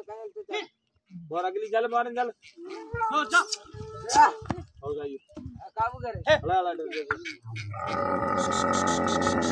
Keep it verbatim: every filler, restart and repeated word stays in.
और अगली चल मारन चल हो जा हो गई काबू करे